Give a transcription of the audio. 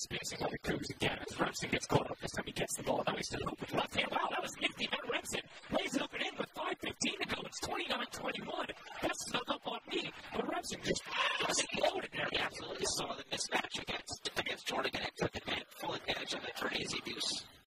spacing on the Cougs again as Remsen gets caught up. This time he gets the ball. Now he's still open. Left hand. Wow, that was nifty. Now Remsen lays it up and in with 5:15 to go. It's 29-21. That's snuck up on me. But Remsen just loaded there. He absolutely saw the mismatch against Jordan and took full advantage of the crazy deuce.